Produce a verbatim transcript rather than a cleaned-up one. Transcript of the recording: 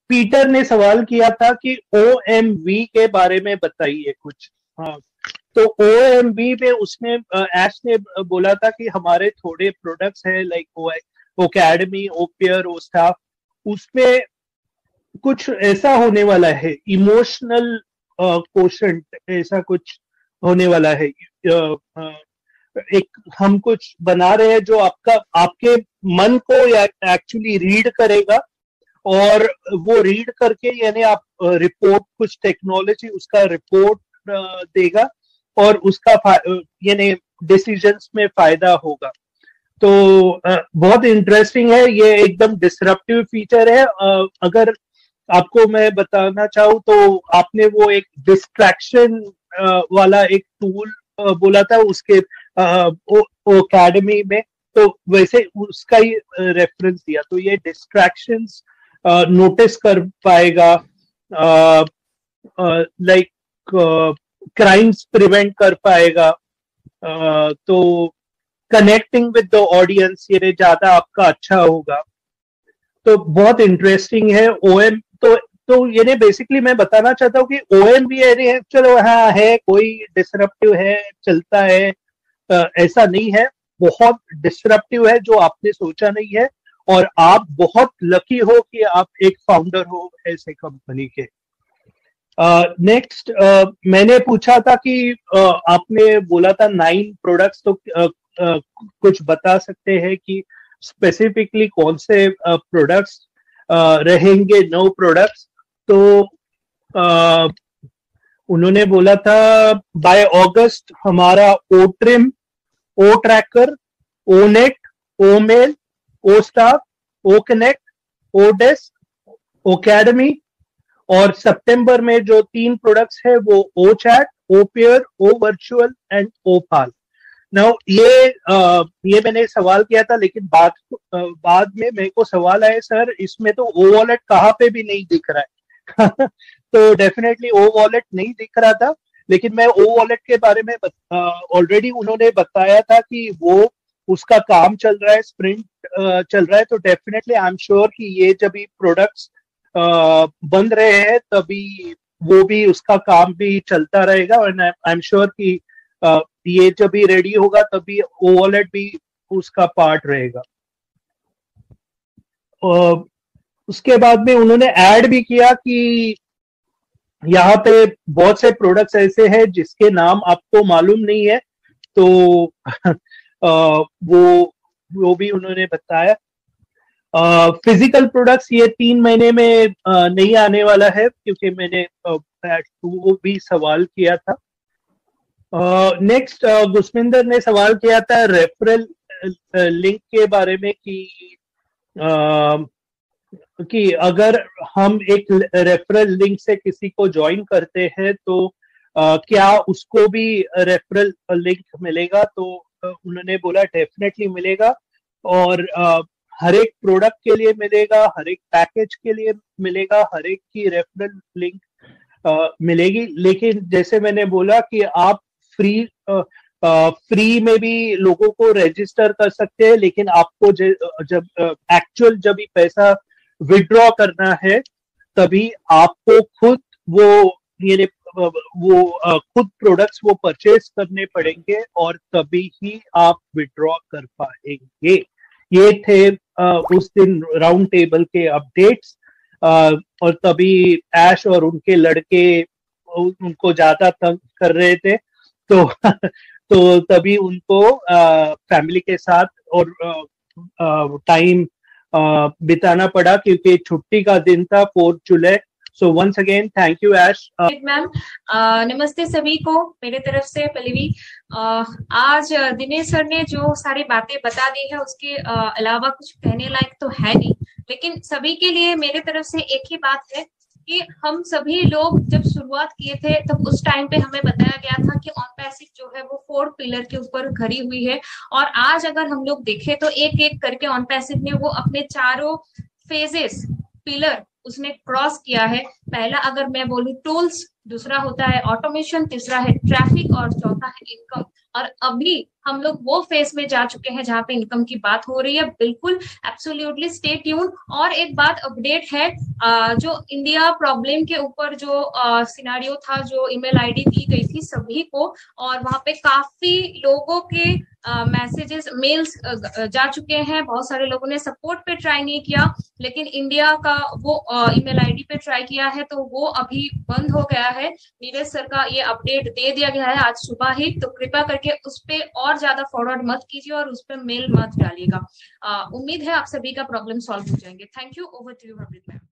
Peter ने सवाल किया था कि ओ एम वी के बारे में बताइए कुछ। हाँ, तो ओ एम वी में उसने एश ने बोला था कि हमारे थोड़े प्रोडक्ट्स हैं लाइक ओकेडमी, ओपेयर, ओ स्टाफ, उसमें कुछ ऐसा होने वाला है, इमोशनल कोशेंट ऐसा कुछ होने वाला है। अ, अ, एक हम कुछ बना रहे हैं जो आपका आपके मन को एक्चुअली रीड करेगा, और वो रीड करके यानी आप रिपोर्ट, कुछ टेक्नोलॉजी उसका रिपोर्ट देगा और उसका यानी डिसीजंस में फायदा होगा। तो uh, बहुत इंटरेस्टिंग है ये, एकदम डिसरप्टिव फीचर है। uh, अगर आपको मैं बताना चाहूँ तो आपने वो एक डिस्ट्रैक्शन uh, वाला एक टूल uh, बोला था उसके एकेडमी uh, में, तो वैसे उसका ही रेफरेंस दिया। तो ये डिस्ट्रैक्शंस नोटिस कर पाएगा, लाइक क्राइम्स प्रिवेंट कर पाएगा, uh, तो कनेक्टिंग विद द ऑडियंस ये ज्यादा आपका अच्छा होगा। तो बहुत इंटरेस्टिंग है ओएम। तो तो ये बेसिकली मैं बताना चाहता हूँ कि ओएम भी है, चलो हाँ है, कोई डिसरप्टिव है, चलता है, आ, ऐसा नहीं है। बहुत डिसरप्टिव है जो आपने सोचा नहीं है, और आप बहुत लकी हो कि आप एक फाउंडर हो ऐसे कंपनी के। नेक्स्ट uh, uh, मैंने पूछा था कि uh, आपने बोला था नाइन प्रोडक्ट्स, तो uh, uh, कुछ बता सकते हैं कि स्पेसिफिकली कौन से प्रोडक्ट्स uh, रहेंगे, नो प्रोडक्ट्स। तो uh, उन्होंने बोला था बाय अगस्त हमारा O Trim, O Tracker, O Net, O Mail, O Staff, O Connect, O Desk, O Academy, और सितंबर में जो तीन प्रोडक्ट्स है वो O Chat, O Pay, O Virtual and O Pal. Now ये आ, ये मैंने सवाल किया था, लेकिन बाद बाद में मेरे को सवाल आया, सर इसमें तो ओ वॉलेट कहाँ पे भी नहीं दिख रहा है। तो डेफिनेटली ओ वॉलेट नहीं दिख रहा था, लेकिन मैं ओ वॉलेट के बारे में ऑलरेडी उन्होंने बताया था कि वो उसका काम चल रहा है, स्प्रिंट चल रहा है। तो डेफिनेटली आई एम श्योर कि ये जब भी प्रोडक्ट्स बन रहे हैं तभी वो भी, उसका काम भी चलता रहेगा, और आई एम श्योर कि uh, ये जब भी रेडी होगा तभी ओ वॉलेट भी उसका पार्ट रहेगा। uh, उसके बाद में उन्होंने ऐड भी किया कि यहाँ पे बहुत से प्रोडक्ट्स ऐसे हैं जिसके नाम आपको मालूम नहीं है, तो uh, वो वो भी उन्होंने बताया। फिजिकल uh, प्रोडक्ट्स ये तीन महीने में uh, नहीं आने वाला है, क्योंकि मैंने uh, वो भी सवाल किया था। नेक्स्ट uh, uh, गुस्मिंदर ने सवाल किया था रेफरल लिंक के बारे में कि uh, कि अगर हम एक रेफरल लिंक से किसी को ज्वाइन करते हैं तो uh, क्या उसको भी रेफरल लिंक मिलेगा। तो uh, उन्होंने बोला डेफिनेटली मिलेगा, और uh, हर एक प्रोडक्ट के लिए मिलेगा, हर एक पैकेज के लिए मिलेगा, हर एक की रेफरल लिंक uh, मिलेगी। लेकिन जैसे मैंने बोला कि आप फ्री uh, uh, फ्री में भी लोगों को रजिस्टर कर सकते हैं, लेकिन आपको जब एक्चुअल जब भी पैसा विड्रॉ करना है तभी आपको खुद वो ये वो uh, खुद प्रोडक्ट्स वो परचेज करने पड़ेंगे, और तभी ही आप विड्रॉ कर पाएंगे। ये थे uh, उस दिन राउंड टेबल के अपडेट्स, uh, और तभी ऐश और उनके लड़के उनको ज्यादा तंग कर रहे थे, तो तो तभी उनको फैमिली के साथ और टाइम बिताना पड़ा, क्योंकि छुट्टी का दिन था, fourth July. So once again thank you Ash. Ma'am नमस्ते सभी को मेरे तरफ से। पल्लवी, आज दिनेश सर ने जो सारी बातें बता दी है उसके अलावा कुछ कहने लायक तो है नहीं, लेकिन सभी के लिए मेरे तरफ से एक ही बात है कि हम सभी लोग जब शुरुआत किए थे तब उस टाइम पे हमें बताया गया था कि ऑन पैसिव जो है वो फोर पिलर के ऊपर खड़ी हुई है, और आज अगर हम लोग देखें तो एक एक करके ऑन पैसिव ने वो अपने चारों फेजेस, पिलर उसने क्रॉस किया है। पहला अगर मैं बोलूं टूल्स, दूसरा होता है ऑटोमेशन, तीसरा है ट्रैफिक और चौथा है इनकम। और अभी हम लोग वो फेज में जा चुके हैं जहां पे इनकम की बात हो रही है। बिल्कुल एब्सोल्युटली स्टे ट्यून। और एक बात अपडेट है, जो इंडिया प्रॉब्लम के ऊपर जो सिनारियो था, जो ईमेल आईडी दी गई थी सभी को, और वहां पे काफी लोगों के मैसेजेस मेल्स जा चुके हैं। बहुत सारे लोगों ने सपोर्ट पे ट्राई नहीं किया, लेकिन इंडिया का वो ईमेल आईडी पे ट्राई किया है, तो वो अभी बंद हो गया है। नीरज सर का ये अपडेट दे दिया गया है आज सुबह ही, तो कृपया करके उस पर और ज्यादा फॉरवर्ड मत कीजिए और उस पर मेल मत डालिएगा। उम्मीद है आप सभी का प्रॉब्लम सॉल्व हो जाएंगे। Thank you. Over to you Harpreet ma'am.